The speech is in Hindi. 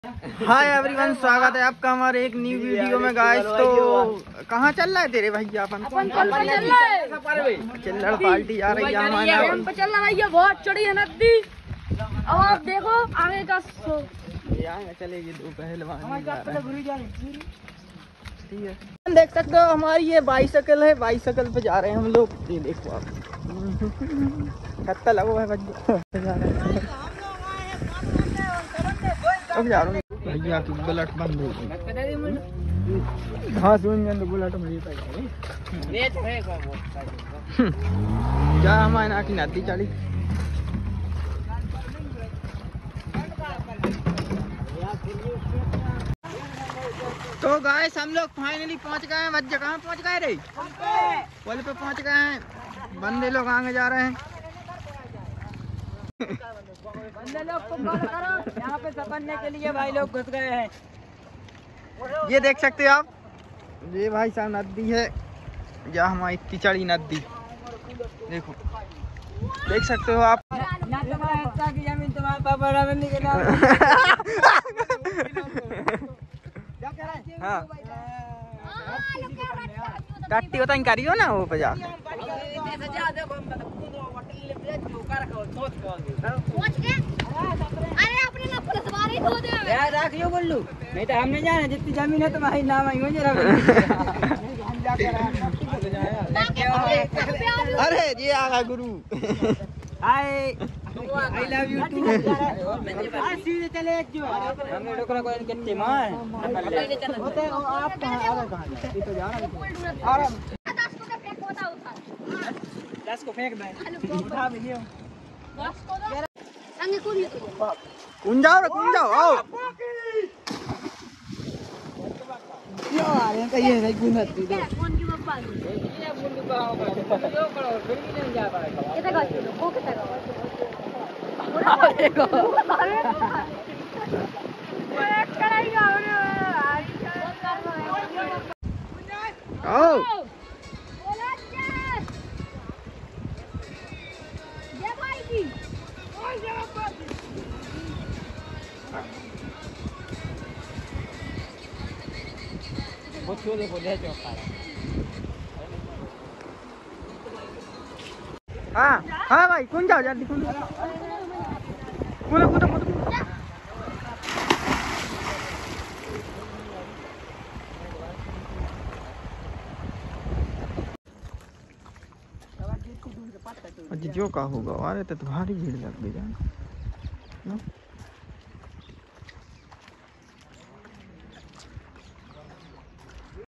हाय एवरीवन, स्वागत है आपका हमारे एक न्यू वीडियो में गाइस। तो कहाँ चल रहा है तेरे भैया? अपन चिल्लड़ पार्टी जा रही है हमारे। चल रहा भैया, बहुत चढ़ी है नदी। अब आप देखो आगे का चलेगी दो पहलवान। देख सकते हो हमारी ये बाइसाइकिल है, बाइसाइकिल पे जा रहे हैं हम लोग। ये देखो आप, खत्ता लगो है अब जा रहा हूँ। भैया की बुलेट बंद हो गई। हाँ सुन बुलेट में जा हमारे ना की नदी चढ़ी। तो गाइस हम लोग फाइनली पहुंच गए हैं। बच्चे कहाँ पहुंच गए रे? पुल पे पहुंच गए हैं। बंदे लोग आगे जा रहे हैं। बंदे लोग तुम कॉल करो, यहाँ पे सपरने के लिए भाई लोग घुस गए हैं। ये देख सकते हो आप, ये भाई साहब नदी है या हमारी इतनी चढ़ी नदी देखो, देख सकते हो आप। ना तुम्हारा हिस्सा की जमीन तुम्हारे पापा रावणी के नाम। हाँ टट्टी होता ही करियो ना वो बजा। रखियो बोलू, नहीं तो हम नहीं जाने। जितनी जमीन है तुम्हारी नाम आई हो जरा। अरे ये आगा गुरु। Hi I love you too. सीधे चले जो हमने रोकना कोई कितने मार होते हो आप। कहां ये तो जा रहा है। 10 को फेंक दे। उठा भी लियो 10 को दो संगे कूद कूद जाओ रे, कूद जाओ। आओ यार ये कहिए नहीं कूदती दे। फोन की मत पाल ये बुंदू का होगा यो करो फिर भी नहीं जा पाएगा। कितना का किलो को कितना का देखो एक कराएगा आओ हाँ हाँ भाई कौन जाओ जल्दी कूदो कूदो कूदो कूदो। जो का होगा अरे तो भारी भीड़ लग गई।